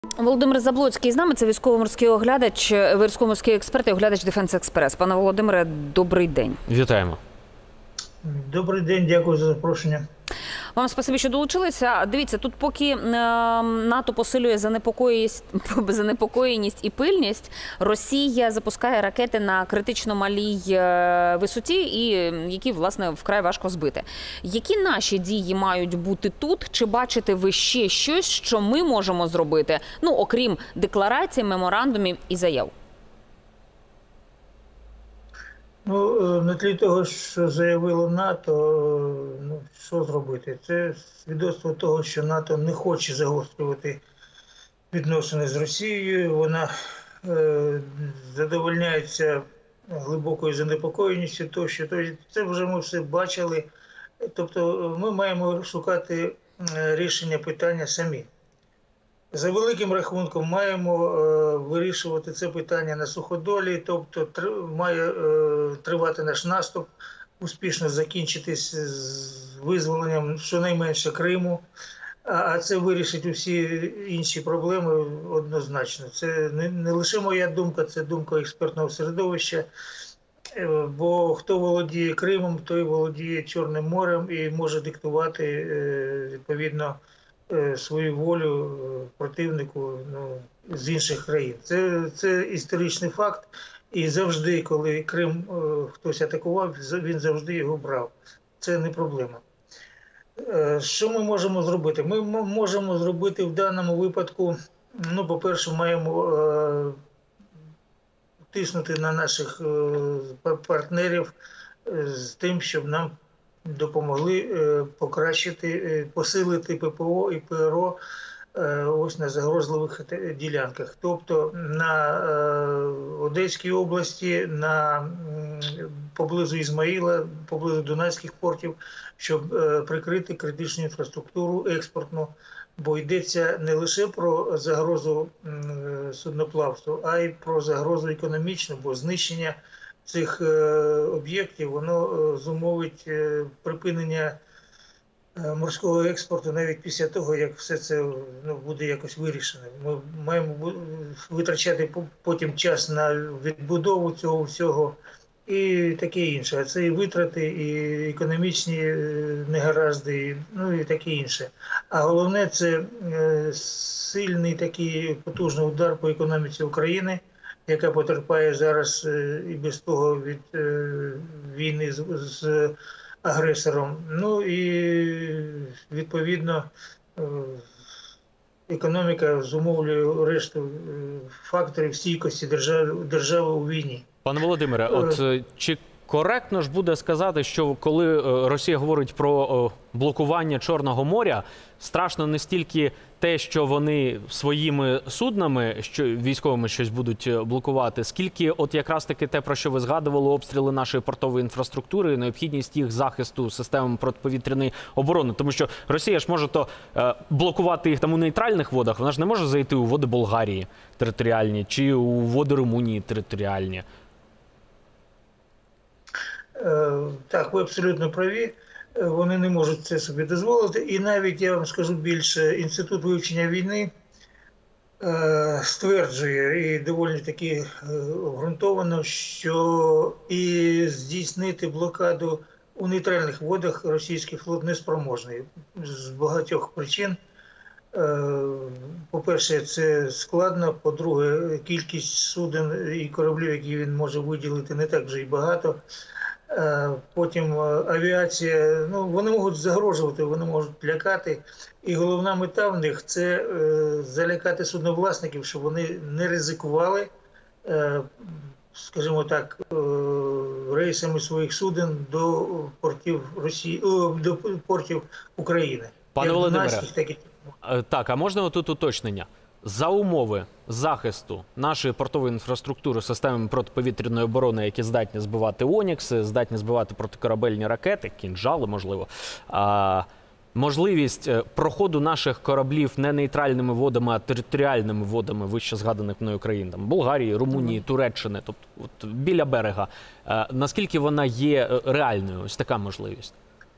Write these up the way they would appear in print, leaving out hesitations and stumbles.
Володимир Заблоцький з нами, це військово-морський оглядач, військово-морський експерт і оглядач Defense Express. Пане Володимире, добрий день. Вітаємо. Добрий день, дякую за запрошення. Вам спасибі, що долучилися. Дивіться, тут поки НАТО посилює занепокоєність і пильність, Росія запускає ракети на критично малій висоті, і які, власне, вкрай важко збити. Які наші дії мають бути тут? Чи бачите ви ще щось, що ми можемо зробити, ну, окрім декларацій, меморандумів і заяв? Ну, на тлі того, що заявило НАТО, що зробити? Це свідоцтво того, що НАТО не хоче загострювати відносини з Росією. Вона задовольняється глибокою занепокоєністю, тощо. Це вже ми все бачили. Тобто ми маємо шукати рішення питання самі. За великим рахунком маємо вирішувати це питання на суходолі, тобто має тривати наш наступ, успішно закінчитись з визволенням щонайменше Криму, а це вирішить усі інші проблеми однозначно. Це не лише моя думка, це думка експертного середовища, бо хто володіє Кримом, той володіє Чорним морем і може диктувати відповідно свою волю противнику з інших країн. Це історичний факт. І завжди, коли Крим хтось атакував, він завжди його брав. Це не проблема. Що ми можемо зробити? Ми можемо зробити в даному випадку, по-перше, маємо тиснути на наших партнерів з тим, щоб нам допомогли покращити, посилити ППО і ПРО ось на загрозливих ділянках. Тобто на Одеській області, поблизу Ізмаїла, поблизу Дунайських портів, щоб прикрити критичну інфраструктуру експортну, бо йдеться не лише про загрозу судноплавству, а й про загрозу економічну, бо знищення цих об'єктів, воно зумовить припинення морського експорту навіть після того, як все це буде якось вирішено. Ми маємо витрачати потім час на відбудову цього всього і таке інше. А це і витрати, і економічні негаразди, і таке інше. А головне – це сильний такий потужний удар по економіці України, яка потерпає зараз і без того від війни з агресором. І відповідно економіка зумовлює решту факторів стійкості держави у війні. Пане Володимире, чи коректно ж буде сказати, що коли Росія говорить про блокування Чорного моря, страшно не стільки те, що вони своїми суднами, військовими щось будуть блокувати, скільки от якраз таки те, про що ви згадували, обстріли нашої портової інфраструктури, необхідність їх захисту системами протиповітряної оборони. Тому що Росія ж може блокувати їх там у нейтральних водах, вона ж не може зайти у води Болгарії територіальні чи у води Румунії територіальні. Так, ви абсолютно праві. Вони не можуть це собі дозволити. І навіть, я вам скажу більше, Інститут вивчення війни стверджує, і доволі таки обґрунтовано, що і здійснити блокаду у нейтральних водах російський флот не спроможний. З багатьох причин. По-перше, це складно. По-друге, кількість суден і кораблів, які він може виділити, не так вже й багато. Потім авіація, вони можуть загрожувати, вони можуть лякати. І головна мета в них – це залякати судновласників, щоб вони не ризикували, скажімо так, рейсами своїх суден до портів до портів України. Пане Володимире, так, а можна тут уточнення? За умови захисту нашої портової інфраструктури системами протиповітряної оборони, які здатні збивати «Онікси», здатні збивати протикорабельні ракети, «Кінжали», можливо, можливість проходу наших кораблів не нейтральними водами, а територіальними водами вище згаданих мною країн, там, Болгарії, Румунії, Туреччини, тобто біля берега, наскільки вона є реальною, ось така можливість?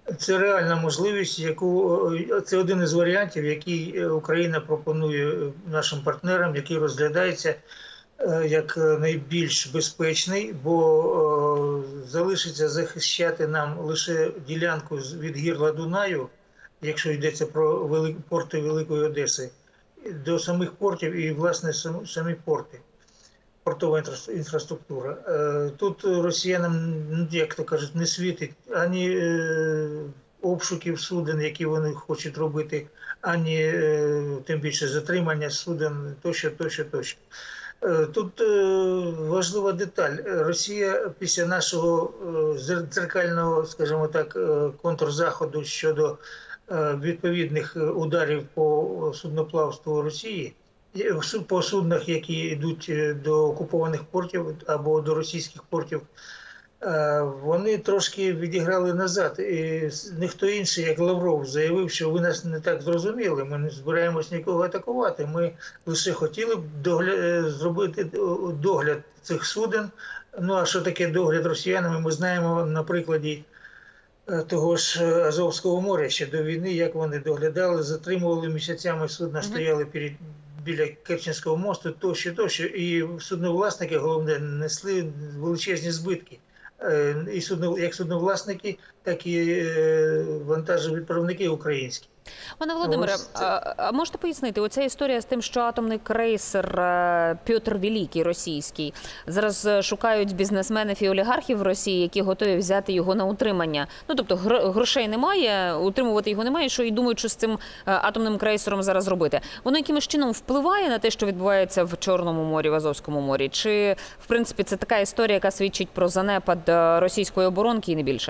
Це реальна можливість, це один із варіантів, який Україна пропонує нашим партнерам, який розглядається як найбільш безпечний, бо залишиться захищати нам лише ділянку від гірла Дунаю, якщо йдеться про порти Великої Одеси, до самих портів і, власне, самі порти, портова інфраструктура. Тут росіянам, як то кажуть, не світить ані обшуків суден, які вони хочуть робити, ані тим більше затримання суден, тощо. Тут важлива деталь. Росія після нашого дзеркального, скажімо так, контрзаходу щодо відповідних ударів по судноплавству Росії, по суднах, які йдуть до окупованих портів або до російських портів, вони трошки відіграли назад. І ніхто інший, як Лавров, заявив, що ви нас не так зрозуміли, ми не збираємось нікого атакувати, ми лише хотіли б зробити догляд цих суден. Ну а що таке догляд росіянами, ми знаємо на прикладі того ж Азовського моря ще до війни, як вони доглядали, затримували місяцями судна, стояли біля Керченського мосту, тощо. І судновласники, головне, несли величезні збитки. І як судновласники, так і вантажовідправники українські. Пане Володимире, а можете пояснити, оця історія з тим, що атомний крейсер Петр Великий російський, зараз шукають бізнесменів і олігархів в Росії, які готові взяти його на утримання. Ну, тобто грошей немає, утримувати його немає, що і думають, що з цим атомним крейсером зараз робити. Воно якимось чином впливає на те, що відбувається в Чорному морі, в Азовському морі? Чи, в принципі, це така історія, яка свідчить про занепад російської оборонки і не більше?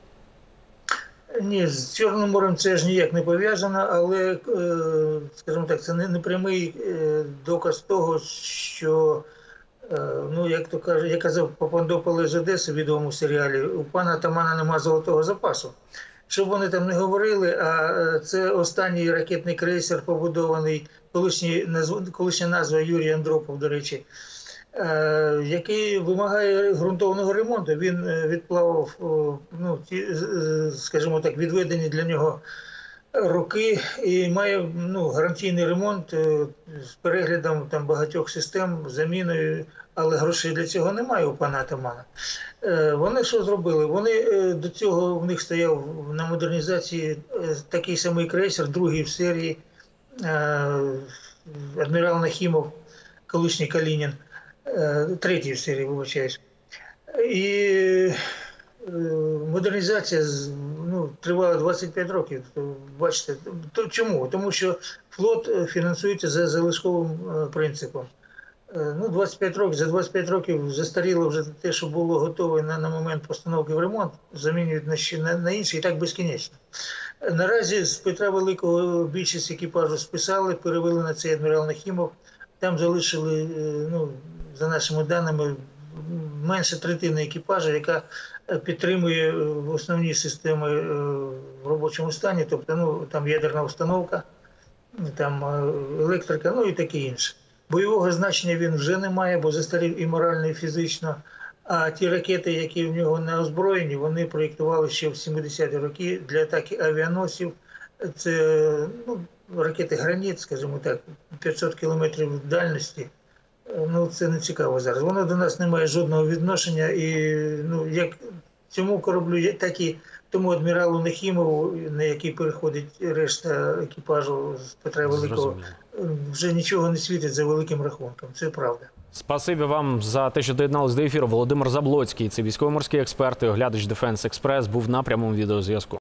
Ні, з Чорним морем це ж ніяк не пов'язано, але, скажімо так, це не прямий доказ того, що, ну, як то каже, я казав Папандополе з Одеси в відомому серіалі, у пана Атамана нема золотого запасу. Щоб вони там не говорили, а це останній ракетний крейсер, побудований, колишня назва Юрій Андропов, до речі, який вимагає ґрунтовного ремонту. Він відплавав, ну, скажімо так, відведені для нього роки і має, ну, гарантійний ремонт з переглядом там багатьох систем, заміною, але грошей для цього немає у пана Атамана. Вони що зробили? Вони до цього, в них стояв на модернізації такий самий крейсер, другий в серії, адмірал Нахімов, колишній Калінін, третій в серії, вибачаюсь. І модернізація, ну, тривала 25 років. Бачите, чому? Тому що флот фінансується за залишковим принципом. Ну, 25 років, за 25 років застаріло вже те, що було готове на момент постановки в ремонт, замінюють на інший, і так безкінечно. Наразі з Петра Великого більшість екіпажу списали, перевели на цей адмірал Нахімов. Там залишили, ну, за нашими даними, менше третини екіпажу, яка підтримує основні системи в робочому стані, тобто, ну, там ядерна установка, там електрика, ну і таке інше. Бойового значення він вже не має, бо застарів і морально, і фізично. А ті ракети, які в нього на озброєнні, вони проєктували ще в 70-ті роки для атаки авіаносців. Це, ну, ракети «Граніт», скажімо так, 500 кілометрів дальності. Ну, це не цікаво зараз. Воно до нас не має жодного відношення. І, ну, як цьому кораблю, так і тому адміралу Нахімову, на який переходить решта екіпажу з Петра Великого, вже нічого не світить за великим рахунком. Це правда. Спасибі вам за те, що доєдналися до ефіру. Володимир Заблоцький, це військово-морський експерт і оглядач Defense Express, був на прямому відеозв'язку.